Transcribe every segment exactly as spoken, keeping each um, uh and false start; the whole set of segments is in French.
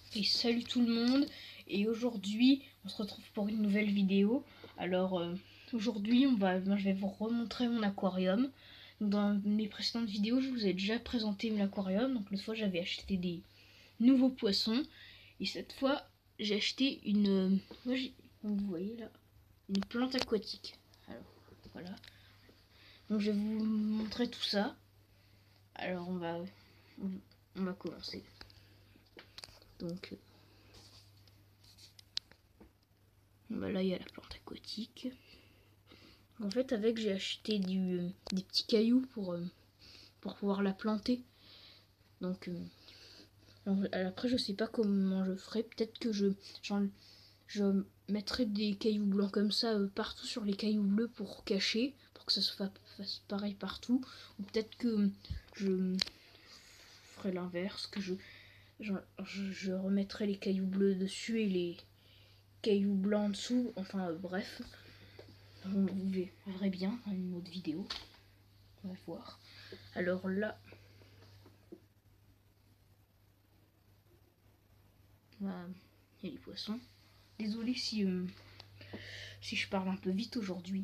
Et salut tout le monde, et aujourd'hui on se retrouve pour une nouvelle vidéo. Alors euh, aujourd'hui on va, moi, je vais vous remontrer mon aquarium. Dans mes précédentes vidéos je vous ai déjà présenté mon aquarium. Donc l'autre fois j'avais acheté des nouveaux poissons, et cette fois j'ai acheté une, moi, comme vous voyez là, une plante aquatique. Alors voilà, donc je vais vous montrer tout ça. Alors on va, on va commencer. Donc bah là il y a la plante aquatique. En fait avec j'ai acheté du, euh, des petits cailloux pour, euh, pour pouvoir la planter. Donc euh, après je sais pas comment je ferai. Peut-être que je, genre, je mettrai des cailloux blancs comme ça euh, partout sur les cailloux bleus pour cacher, pour que ça se fasse pareil partout. Ou peut-être que je ferai l'inverse, que je, genre, je, je remettrai les cailloux bleus dessus et les cailloux blancs en dessous. Enfin euh, bref. Vous verrez bien dans une autre vidéo. On va voir. Alors là, voilà, il y a les poissons. Désolée si, euh, si je parle un peu vite aujourd'hui.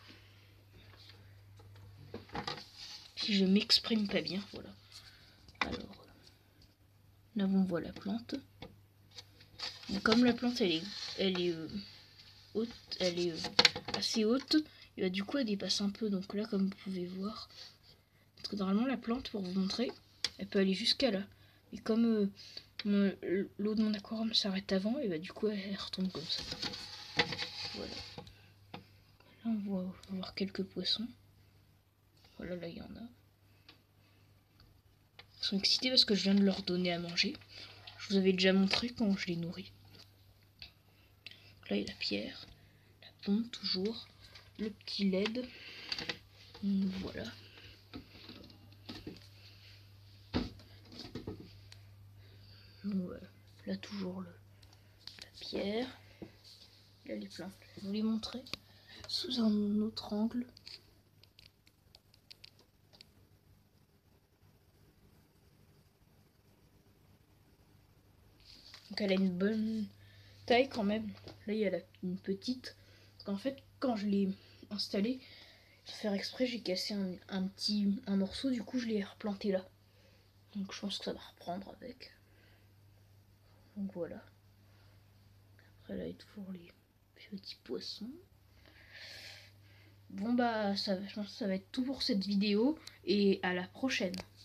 Si je m'exprime pas bien, voilà. Alors, là on voit la plante. Donc, comme la plante elle est, elle est euh, haute, elle est euh, assez haute, et bah, du coup elle dépasse un peu. Donc là, comme vous pouvez voir, parce que normalement la plante, pour vous montrer, elle peut aller jusqu'à là. Et comme euh, l'eau de mon aquarium s'arrête avant, et bah du coup elle retombe comme ça. Voilà. Là on va voir quelques poissons. Voilà, là il y en a. Ils sont excités parce que je viens de leur donner à manger. Je vous avais déjà montré quand je les nourris. Donc là il y a la pierre, la pompe toujours, le petit L E D. Voilà. Voilà. Là toujours le, la pierre. Là les plantes. Je vais vous les montrer sous un autre angle. Donc elle a une bonne taille quand même. Là il y a la, une petite. Parce qu'en fait quand je l'ai installée, sans faire exprès, j'ai cassé un, un petit un morceau. Du coup je l'ai replanté là. Donc je pense que ça va reprendre avec. Donc voilà. Après là il y a toujours les petits poissons. Bon bah ça, je pense que ça va être tout pour cette vidéo, et à la prochaine.